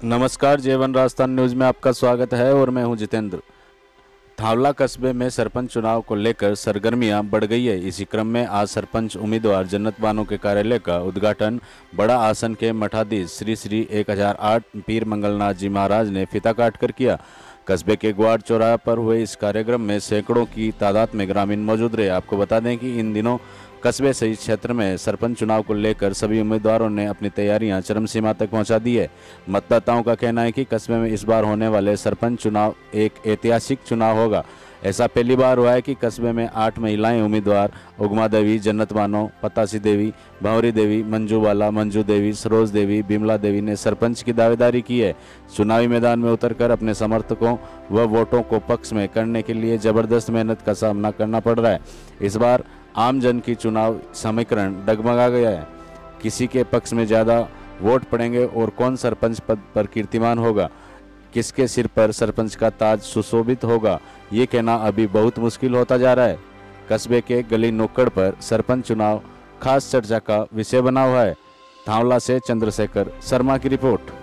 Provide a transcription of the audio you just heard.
नमस्कार, जेवन राजस्थान न्यूज़ में आपका स्वागत है और मैं हूं जितेंद्र। थावला कस्बे में सरपंच चुनाव को लेकर सरगर्मियां बढ़ गई है। इसी क्रम में आज सरपंच उम्मीदवार जन्नत बानो के कार्यालय का उद्घाटन बड़ा आसन के मठाधीश श्री श्री 1008 पीर मंगलनाथ जी महाराज ने फीता काट कर किया। कस्बे के ग्वाड़ चौराहे पर हुए इस कार्यक्रम में सैकड़ों की तादाद में ग्रामीण मौजूद रहे। आपको बता दें कि इन दिनों कस्बे सहित क्षेत्र में सरपंच चुनाव को लेकर सभी उम्मीदवारों ने अपनी तैयारियां चरम सीमा तक पहुंचा दी है। मतदाताओं का कहना है कि कस्बे में इस बार होने वाले सरपंच चुनाव एक ऐतिहासिक चुनाव होगा। ऐसा पहली बार हुआ है कि कस्बे में 8 महिलाएं उम्मीदवार उगमा देवी, जन्नत बानो, पतासी देवी, भंवरी देवी, मंजू बाला, मंजू देवी, सरोज देवी, बिमला देवी ने सरपंच की दावेदारी की है। चुनावी मैदान में उतरकर अपने समर्थकों व वोटों को पक्ष में करने के लिए जबरदस्त मेहनत का सामना करना पड़ रहा है। इस बार आम जन की चुनाव समीकरण डगमगा गया है। किसी के पक्ष में ज़्यादा वोट पड़ेंगे और कौन सरपंच पद पर कीर्तिमान होगा, किसके सिर पर सरपंच का ताज सुशोभित होगा, ये कहना अभी बहुत मुश्किल होता जा रहा है। कस्बे के गली नुक्कड़ पर सरपंच चुनाव खास चर्चा का विषय बना हुआ है। थावला से चंद्रशेखर शर्मा की रिपोर्ट।